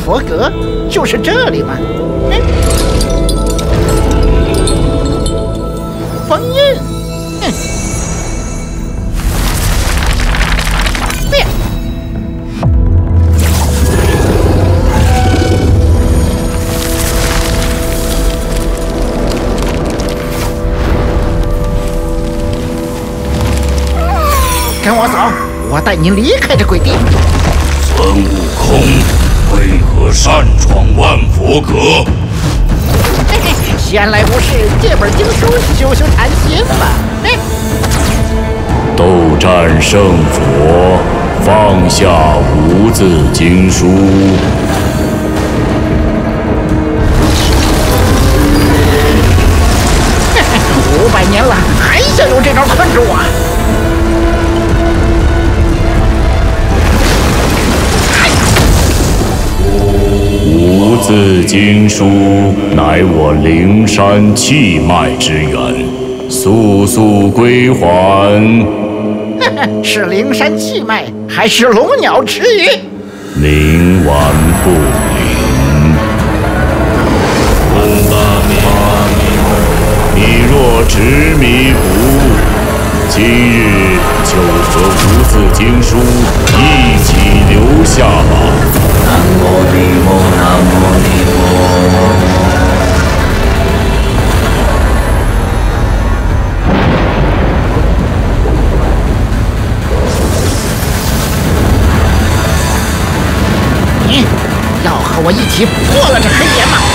佛阁就是这里吗？封印，跟我走，我带你离开这鬼地。 孙悟空为何擅闯万佛阁？ 闲来无事，借本经书修修禅心吧。 斗战胜佛，放下无字经书。 500年了，还想用这招困住我？ 无字经书乃我灵山气脉之源，速速归还！ 是灵山气脉，还是龙鸟池鱼？ 冥顽不灵。你若执迷不悟，今日就和无字经书一起留下吧。南无地母，南无地母。 你要和我一起破了这黑岩吗？